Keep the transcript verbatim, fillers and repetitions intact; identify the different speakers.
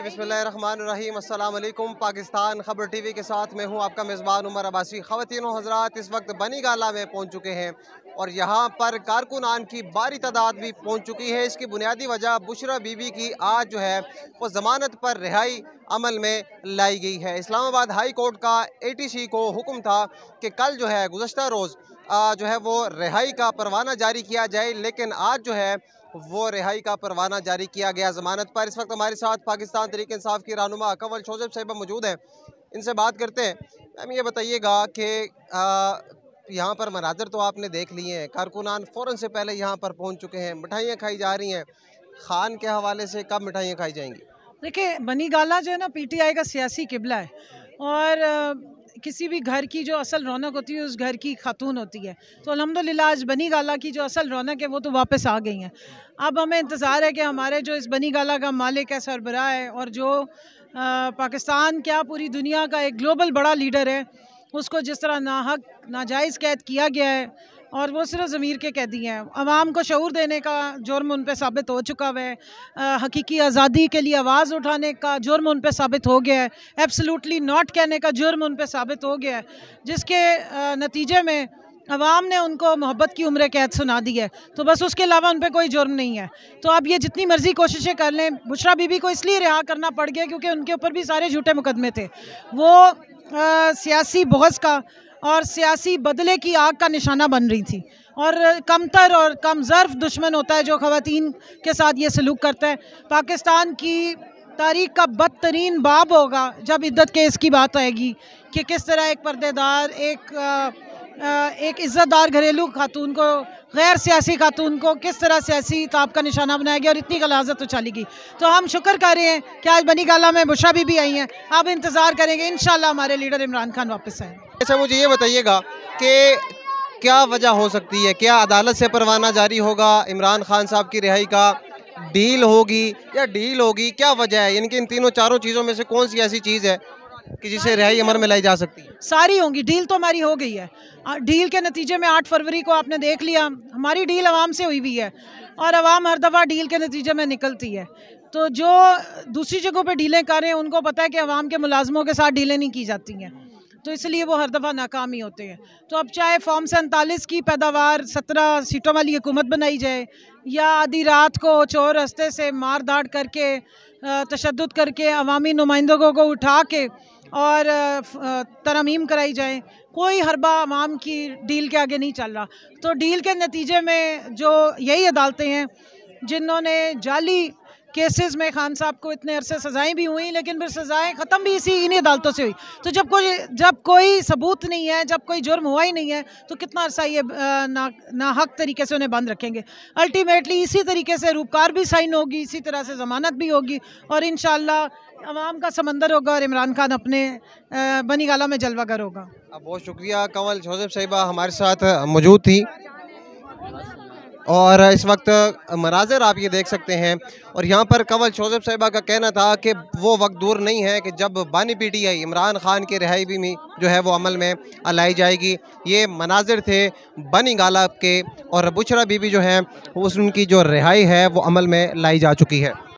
Speaker 1: बिस्मिल्लाहिर्रहमानिर्रहीम। अस्सलाम वालेकुम। पाकिस्तान खबर टीवी के साथ मैं हूं आपका मेज़बान उमर अब्बासी। ख़वातीन व हज़रात, इस वक्त बनी गाला में पहुंच चुके हैं और यहां पर कारकुनान की भारी तादाद भी पहुंच चुकी है। इसकी बुनियादी वजह बुशरा बीबी की आज जो है वो ज़मानत पर रिहाई अमल में लाई गई है। इस्लामाबाद हाई कोर्ट का ए टी सी को हुक्म था कि कल जो है गुज़श्ता रोज़ जो है वो रिहाई का परवाना जारी किया जाए, लेकिन आज जो है वो रिहाई का परवाना जारी किया गया ज़मानत पर। इस वक्त हमारे साथ पाकिस्तान तहरीक इंसाफ की रहनुमा कंवल शोज़ेब साहिबा मौजूद हैं, इनसे बात करते हैं। मैम ये बताइएगा कि यहाँ पर मनाजर तो आपने देख लिए हैं, कारकुनान फ़ौरन से पहले यहाँ पर पहुँच चुके हैं, मिठाइयाँ खाई जा रही हैं। खान के हवाले से कब मिठाइयाँ खाई जाएंगी? देखिए,
Speaker 2: बनी गाला जो है ना पी टी आई का सियासी किबला है और किसी भी घर की जो असल रौनक होती है उस घर की खातून होती है। तो अल्हम्दुलिल्लाह आज बनी गाला की जो असल रौनक है वो तो वापस आ गई हैं। अब हमें इंतज़ार है कि हमारे जो इस बनी गाला का मालिक है, सरबराह है और जो आ, पाकिस्तान क्या पूरी दुनिया का एक ग्लोबल बड़ा लीडर है, उसको जिस तरह नाहक नाजायज़ कैद किया गया है और वो सिर्फ ज़मीर के कैदी हैं। अवाम को शऊर देने का जुर्म उन पे साबित हो चुका है, हकीकी आज़ादी के लिए आवाज़ उठाने का जुर्म उन पे साबित हो गया है, एब्सोल्युटली नॉट कहने का जुर्म उन पे साबित हो गया है, जिसके नतीजे में अवाम ने उनको मोहब्बत की उम्र कैद सुना दी है। तो बस उसके अलावा उन पर कोई जुर्म नहीं है। तो अब ये जितनी मर्जी कोशिशें कर लें, बुशरा बीबी को इसलिए रिहा करना पड़ गया क्योंकि उनके ऊपर भी सारे झूठे मुकदमे थे। वो आ, सियासी बहस का और सियासी बदले की आग का निशाना बन रही थी और कमतर और कम ज़र्फ दुश्मन होता है जो ख़वातीन के साथ ये सलूक करता है। पाकिस्तान की तारीख़ का बदतरीन बाब होगा जब इद्दत केस की बात आएगी कि किस तरह एक पर्देदार, एक आ, आ, एक इज़्ज़तदार घरेलू खातून को, गैर सियासी खातून को किस तरह सियासी ताब का निशाना बनाया गया और इतनी गलाजत उछाली गई। तो हम शुक्र कर रहे हैं कि आज बनी गाला में बुशरा बीबी आई हैं। अब इंतज़ार करेंगे, इंशाल्लाह हमारे लीडर इमरान खान वापस आए।
Speaker 1: अच्छा, मुझे ये बताइएगा कि क्या वजह हो सकती है? क्या अदालत से परवाना जारी होगा इमरान खान साहब की रिहाई का, डील होगी या डील होगी, क्या वजह है? यानी कि इन तीनों चारों चीज़ों में से कौन सी ऐसी चीज़ है कि जिसे रिहाई अमर में लाई जा सकती है?
Speaker 2: सारी होंगी। डील तो हमारी हो गई है। डील के नतीजे में आठ फरवरी को आपने देख लिया, हमारी डील अवाम से हुई हुई है और अवाम हर दफ़ा डील के नतीजे में निकलती है। तो जो दूसरी जगहों पर डीलें कर रहे हैं उनको पता है कि अवाम के मुलाजमों के साथ डीलें नहीं की जाती हैं, तो इसलिए वो हर दफ़ा नाकाम ही होते हैं। तो अब चाहे फॉर्म सैंतालीस की पैदावार सत्रह सीटों वाली हुकूमत बनाई जाए या आधी रात को चोर रस्ते से मार दाड़ करके, तशद्दुद करके अवामी नुमाइंदों को उठा के और तरमीम कराई जाए, कोई हरबा अवाम की डील के आगे नहीं चल रहा। तो डील के नतीजे में जो यही अदालतें हैं जिन्होंने जाली केसेस में खान साहब को इतने अरसे सज़ाएं भी हुई, लेकिन फिर सज़ाएं ख़त्म भी इसी इन्हीं अदालतों से हुई। तो जब कोई जब कोई सबूत नहीं है, जब कोई जुर्म हुआ ही नहीं है, तो कितना अरसा ये ना नाहक तरीके से उन्हें बंद रखेंगे। अल्टीमेटली इसी तरीके से रूपकार भी साइन होगी, इसी तरह से ज़मानत भी होगी और इंशाअल्लाह अवाम का समंदर होगा और इमरान खान अपने बनी गाला में जलवागर होगा।
Speaker 1: बहुत शुक्रिया। कंवल शोज़ेब साहिबा हमारे साथ मौजूद थी और इस वक्त मनाज़र आप ये देख सकते हैं और यहाँ पर कंवल शोज़ेब साहिबा का कहना था कि वो वक्त दूर नहीं है कि जब बानी P T I Imran Khan की रिहाई भी में जो है वो अमल में लाई जाएगी। ये मनाज़र थे बनी गाला के और बुशरा बीबी जो है उनकी जो रिहाई है वो अमल में लाई जा चुकी है।